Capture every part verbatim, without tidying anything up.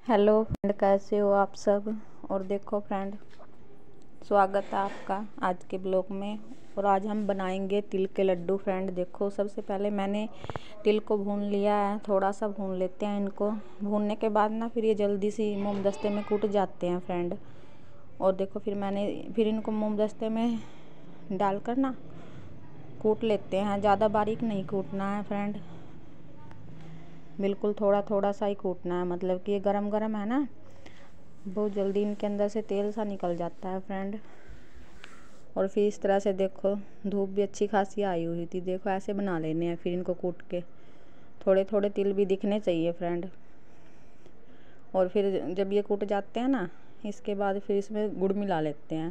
Hello friend, कैसे हो आप सब। और देखो फ्रेंड, स्वागत है आपका आज के ब्लॉग में। और आज हम बनाएंगे तिल के लड्डू। फ्रेंड देखो, सबसे पहले मैंने तिल को भून लिया है। थोड़ा सा भून लेते हैं इनको। भूनने के बाद ना फिर ये जल्दी सी मोमदस्ते में कूट जाते हैं फ्रेंड। और देखो फिर मैंने फिर इनको मोमदस्ते में डालकर ना कूट लेते हैं। ज़्यादा बारीक नहीं कूटना है फ्रेंड, बिल्कुल थोड़ा थोड़ा सा ही कूटना है। मतलब कि ये गरम गरम है ना, बहुत जल्दी इनके अंदर से तेल सा निकल जाता है फ्रेंड। और फिर इस तरह से देखो, धूप भी अच्छी खासी आई हुई थी। देखो ऐसे बना लेने हैं फिर इनको कूट के। थोड़े थोड़े तिल भी दिखने चाहिए फ्रेंड। और फिर जब ये कूट जाते हैं ना, इसके बाद फिर इसमें गुड़ मिला लेते हैं।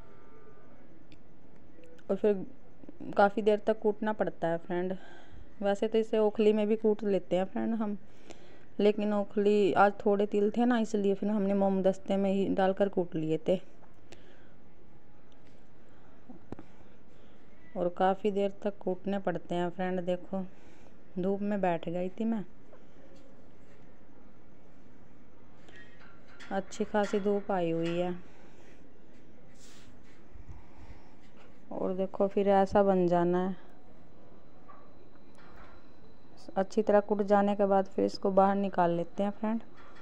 और फिर काफ़ी देर तक कूटना पड़ता है फ्रेंड। वैसे तो इसे ओखली में भी कूट लेते हैं फ्रेंड हम, लेकिन ओखली आज थोड़े तिल थे ना, इसलिए फिर हमने मोमदस्ते में ही डालकर कूट लिए थे। और काफ़ी देर तक कूटने पड़ते हैं फ्रेंड। देखो धूप में बैठ गई थी मैं, अच्छी खासी धूप आई हुई है। और देखो फिर ऐसा बन जाना है। अच्छी तरह कूट जाने के बाद फिर इसको बाहर निकाल लेते हैं फ्रेंड।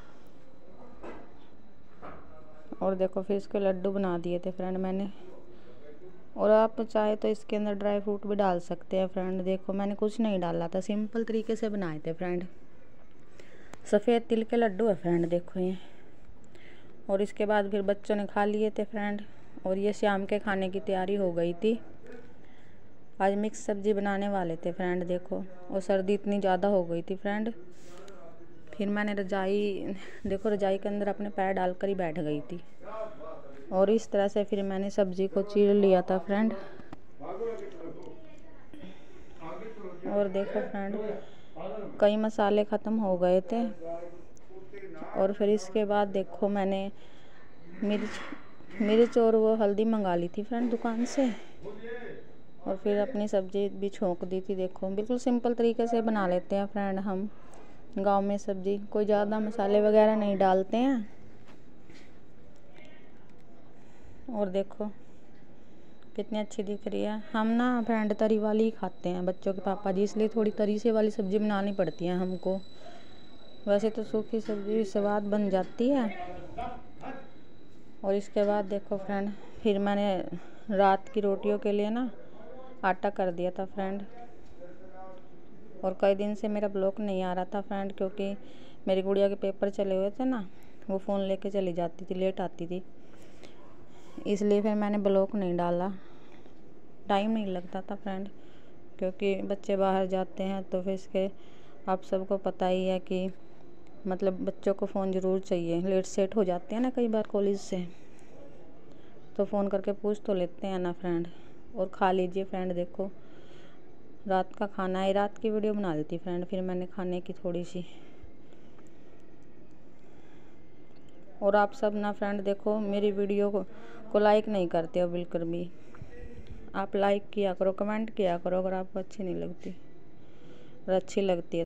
और देखो फिर इसके लड्डू बना दिए थे फ्रेंड मैंने। और आप चाहे तो इसके अंदर ड्राई फ्रूट भी डाल सकते हैं फ्रेंड। देखो मैंने कुछ नहीं डाला था, सिंपल तरीके से बनाए थे फ्रेंड। सफ़ेद तिल के लड्डू है फ्रेंड, देखो ये। और इसके बाद फिर बच्चों ने खा लिए थे फ्रेंड। और ये शाम के खाने की तैयारी हो गई थी। आज मिक्स सब्जी बनाने वाले थे फ्रेंड देखो। और सर्दी इतनी ज़्यादा हो गई थी फ्रेंड, फिर मैंने रजाई देखो रजाई के अंदर अपने पैर डालकर ही बैठ गई थी। और इस तरह से फिर मैंने सब्जी को चीर लिया था फ्रेंड। और देखो फ्रेंड, कई मसाले ख़त्म हो गए थे। और फिर इसके बाद देखो मैंने मिर्च मिर्च और वो हल्दी मंगा ली थी फ्रेंड दुकान से। और फिर अपनी सब्ज़ी भी छोंक दी थी। देखो बिल्कुल सिंपल तरीके से बना लेते हैं फ्रेंड हम गांव में सब्ज़ी। कोई ज़्यादा मसाले वगैरह नहीं डालते हैं। और देखो कितनी अच्छी दिख रही है। हम ना फ्रेंड तरी वाली ही खाते हैं बच्चों के पापा जी, इसलिए थोड़ी तरी से वाली सब्ज़ी बनानी पड़ती है हमको। वैसे तो सूखी सब्ज़ी स्वाद बन जाती है। और इसके बाद देखो फ्रेंड, फिर मैंने रात की रोटियों के लिए ना आटा कर दिया था फ्रेंड। और कई दिन से मेरा ब्लॉग नहीं आ रहा था फ्रेंड, क्योंकि मेरी गुड़िया के पेपर चले हुए थे ना, वो फ़ोन लेके चली जाती थी, लेट आती थी, इसलिए फिर मैंने ब्लॉग नहीं डाला। टाइम नहीं लगता था फ्रेंड, क्योंकि बच्चे बाहर जाते हैं तो फिर इसके आप सबको पता ही है कि मतलब बच्चों को फ़ोन ज़रूर चाहिए। लेट सेट हो जाते हैं ना कई बार कॉलेज से, तो फ़ोन करके पूछ तो लेते हैं ना फ्रेंड। और खा लीजिए फ्रेंड। देखो रात का खाना है, रात की वीडियो बना लेती फ्रेंड फिर मैंने खाने की थोड़ी सी। और आप सब ना फ्रेंड देखो मेरी वीडियो को, को लाइक नहीं करते हो बिल्कुल भी। आप लाइक किया करो, कमेंट किया करो अगर आपको अच्छी नहीं लगती। और अच्छी लगती है